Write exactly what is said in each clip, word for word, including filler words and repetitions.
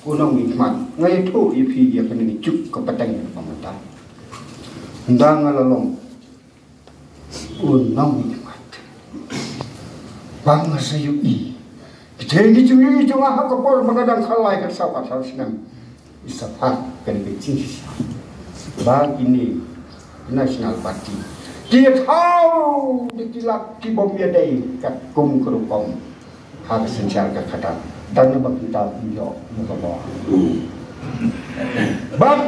unang hikmat ngai tu ipi dia kena ni cuk ke petang pemerintah ndang lalong unang hikmat bang sayu i jadi curi cuma hak kapal mengadang kalai ke sahabat senang isapat kan becing bang ini National Party dia tahu ditilak di bom dia dai kat kum kerupong hak sensial ke kata dan nama kita pinjau muka bawah. But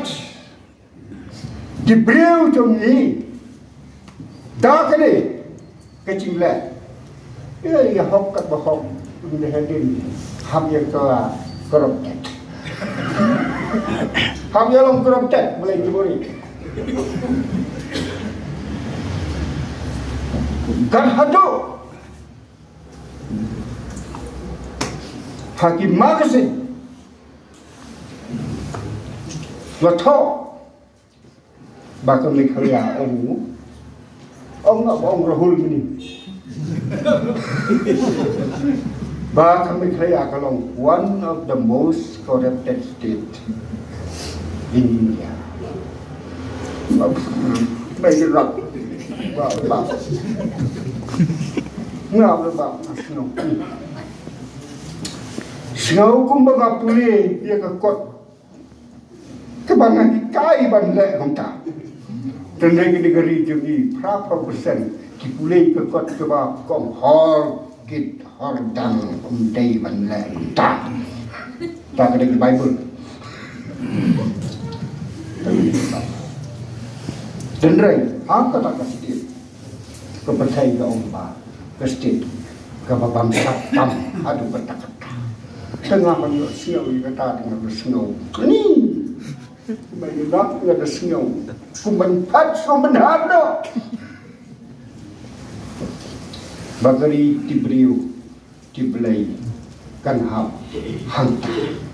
diberiu jom ni dah kene kecil lah. Ia ia hok kat bahok punya hadin ham yang kau koruptet. Ham yang long koruptet mulai diberi. Kan hadu Hakim Magasin Wato Bakal Mikhalia Om Om nak Om Rahul ini Bakal Mikhalia Kalong one of the most corrupted state in India Baik rak Bak bak Ngap bak Nasno Sengau kumbaga pulih dia ke kot kebangan dikai bandai hongta tendai ke negeri jemi berapa persen dipulih ke kot keba kong hor kit hor dang umdai bandai hongta tak ada di Bible tendai apa tak kasih kepercayaan ke omba ke state ke bangsa tam adu bertakat tengah menurut snow kata dengan bersnow ni bagi nak ada snow kumbenpat sumenhado bagari diberiu dibelai kan hang hang